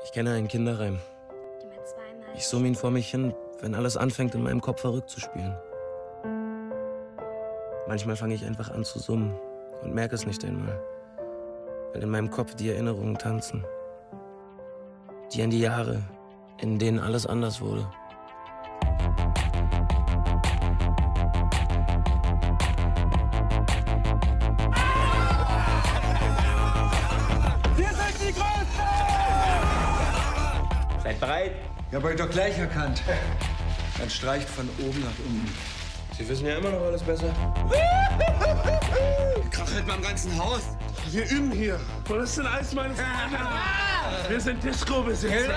Ich kenne einen Kinderreim. Ich summe ihn vor mich hin, wenn alles anfängt, in meinem Kopf verrückt zu spielen. Manchmal fange ich einfach an zu summen und merke es nicht einmal, weil in meinem Kopf die Erinnerungen tanzen. Die an die Jahre, in denen alles anders wurde. Wir sind die Größten! Seid bereit? Ich hab euch doch gleich erkannt. Man streicht von oben nach unten. Sie wissen ja immer noch alles besser. Krachelt beim ganzen Haus. Wir üben hier. Und das sind alles meine Freunde. Wir sind Disco-Besitzer.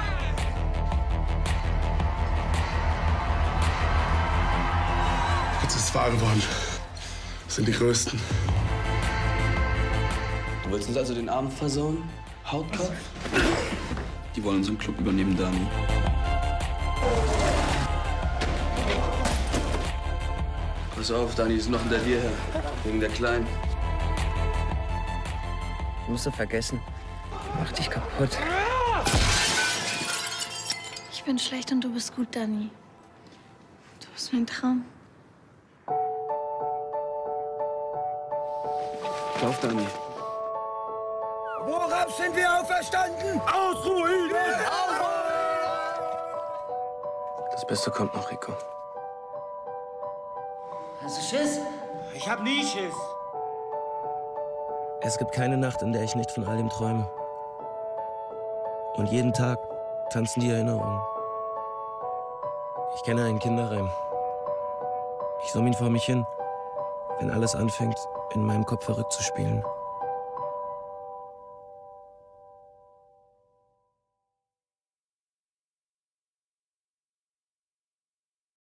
Jetzt ist es wahr geworden. Das sind die Größten. Du willst uns also den Abend versauen? Hautkopf? Die wollen unseren Club übernehmen, Dani. Pass auf, Dani, die sind noch hinter dir her. Wegen der Kleinen. Musst du vergessen. Mach dich kaputt. Ich bin schlecht und du bist gut, Dani. Du bist mein Traum. Lauf, Dani. Worauf sind wir auferstanden? Ausruhen! Das Beste kommt noch, Rico. Hast du Schiss? Ich hab nie Schiss. Es gibt keine Nacht, in der ich nicht von all dem träume. Und jeden Tag tanzen die Erinnerungen. Ich kenne einen Kinderreim. Ich summe ihn vor mich hin, wenn alles anfängt, in meinem Kopf verrückt zu spielen.